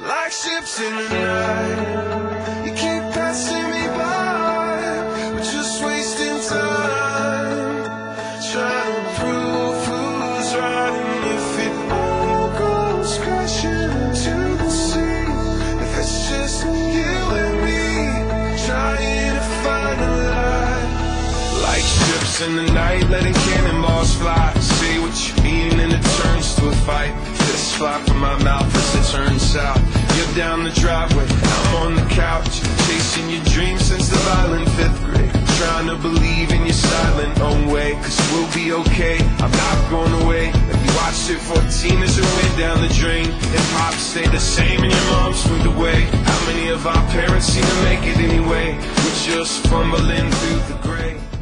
like ships in the night. You keep passing me by, we're just wasting time, trying to prove who's right. And if it all goes crashing into the sea, if it's just you and me, trying to find a light. Like ships in the night, letting cannonballs fly. Say what you mean and it turns to a fight. Fist fly from my mouth as it turns south. You're down the driveway, I'm on the couch, chasing your dreams since the violent 5th grade. Trying to believe in your silent own way, cause we'll be okay, I'm not going away. If you watched it 14 as it went down the drain, hip-hop stayed the same and your mom moved away. How many of our parents seem to make it anyway, with just fumbling through the gray?